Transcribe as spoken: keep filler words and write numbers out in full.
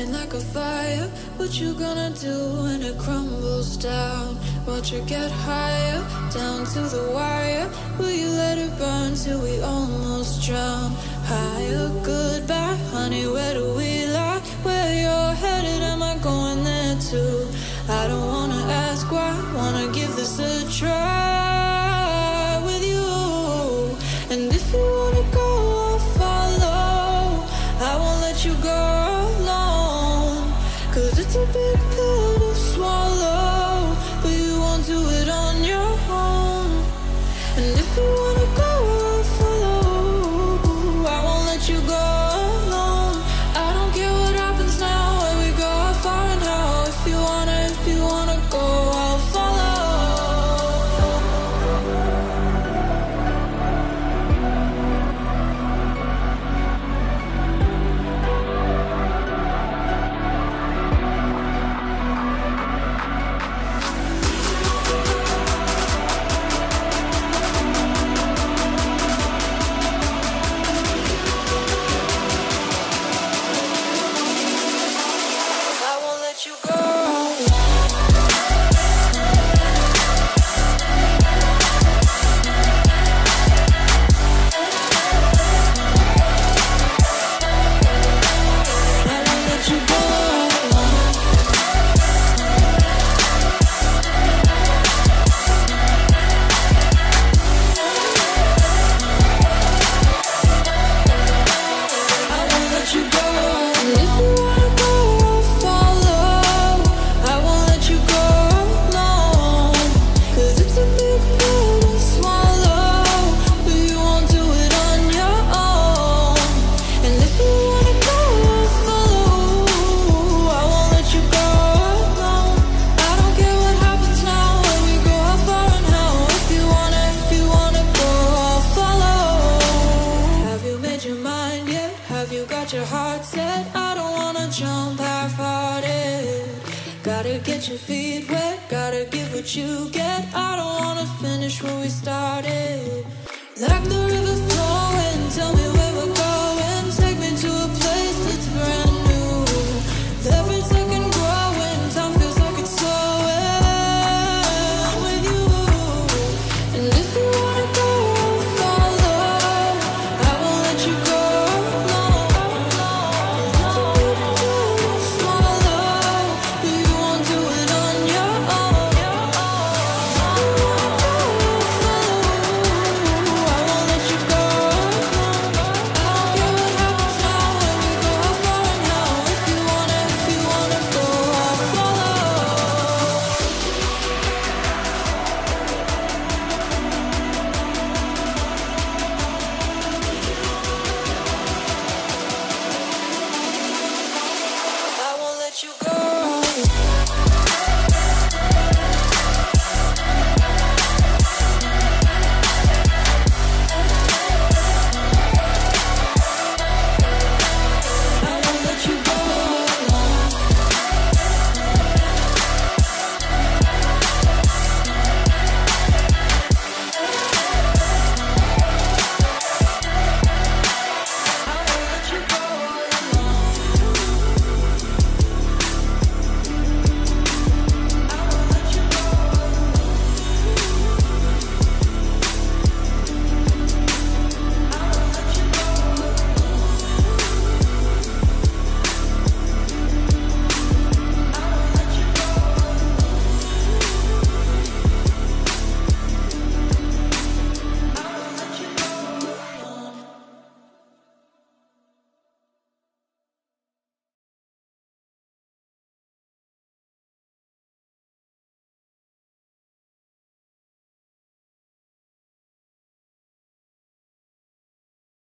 burning like a fire. What you gonna do when it crumbles down? Watch it get higher, down to the wire. Will you let it burn till we almost drown? Higher, goodbye, honey, where do we lie? Where you're headed, am I going there too? I don't wanna ask why, wanna give this a try with you. And if you wanna go, I'll follow. I won't let you go alone, 'cause it's a big pill to swallow, but you won't do it on your own. And if you wanna go, I'll follow. I won't let you go alone. I don't care what happens now, where we go, how far and how. If you wanna, if you wanna go, I'll follow. Your heart set, I don't wanna jump half-hearted. Gotta get your feet wet, gotta give what you get. I don't wanna finish where we started. Like the river flowing, tell me where we're